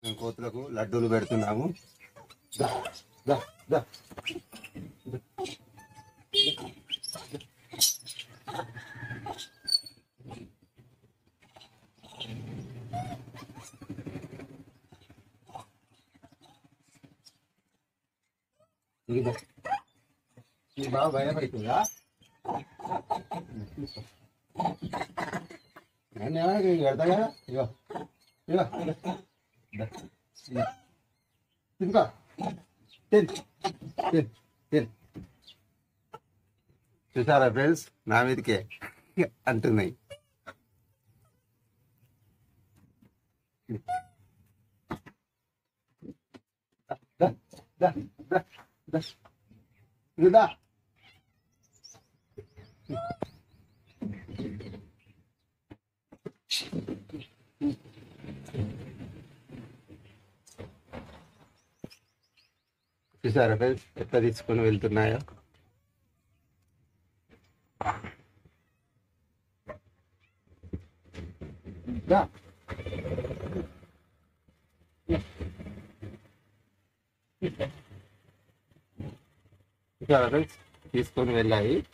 మేము కోతులకు లడ్డూలు పెడుతున్నాము. దా, దా, దా. ఇది బాగా భయపడుతుందా? నేను పెడతా కదా. ఇగో ఇగో ఇంకా తిన్ తిన్ తిన్. చూసారా ఫ్రెండ్స్, నా మీదకే అంటున్నాయి. ఇదా చూసారా ఫ్రెండ్స్ ఎట్లా తీసుకొని వెళ్తున్నాయో. చూసారా ఫ్రెండ్స్ తీసుకొని వెళ్ళాయి.